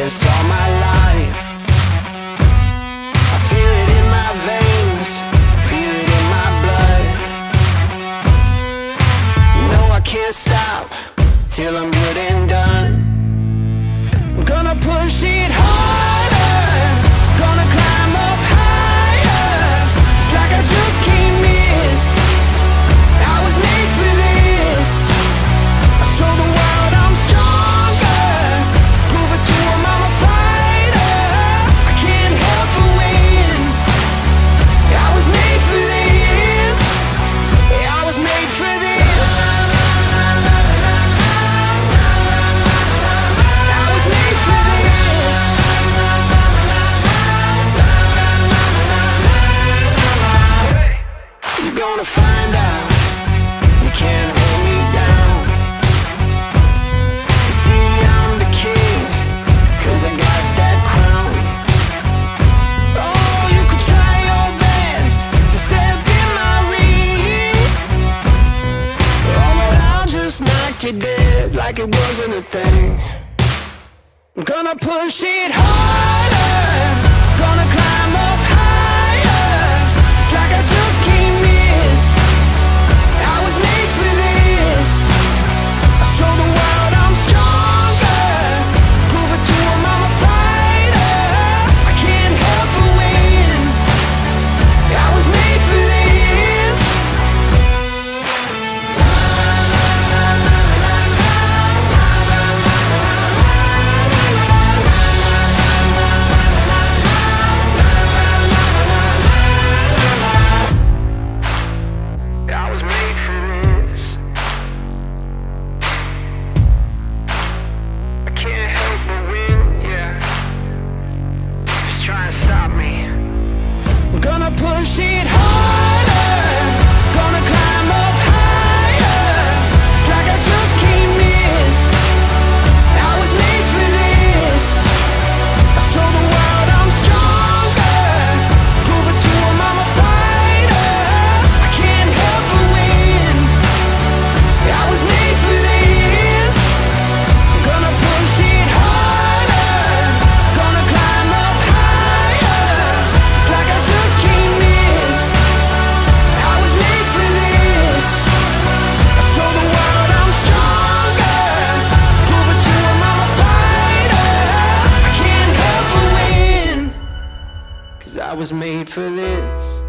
this all my life. I feel it in my veins, feel it in my blood. You know I can't stop till I'm good and done. I'm gonna push it harder, gonna climb up higher. It's like I just can't miss. I was made for this. I show the world I'm stronger, prove it to 'em I'm a fighter. I can't help but win. I was made for this. Yeah, I was made for this. I was made for this. You're gonna find out you can't hold me down. You see I'm the king, 'cause I got that crown. Oh, you could try your best to step in my ring. Oh, but I'll just knock you dead like it wasn't a thing. I'm gonna push it harder, gonna climb up higher. It's like I just can't miss. I was made for this. I show the world I'm stronger, prove it to 'em I'm a fighter. I can't help but win. I was made for this. I was made for this. I can't help but win, yeah. Just try and stop me. I'm gonna push it harder, gonna climb up higher. It's like I just can't miss. I was made for this. I show the world I'm stronger, prove it to 'em I'm a fighter. I can't help but win. I was made for this. Gonna push it harder, gonna climb up higher. It's like I just can't miss. I was made for this. I show the world I'm stronger, prove it to 'em I'm a fighter. I can't help but win, 'cause I was made for this.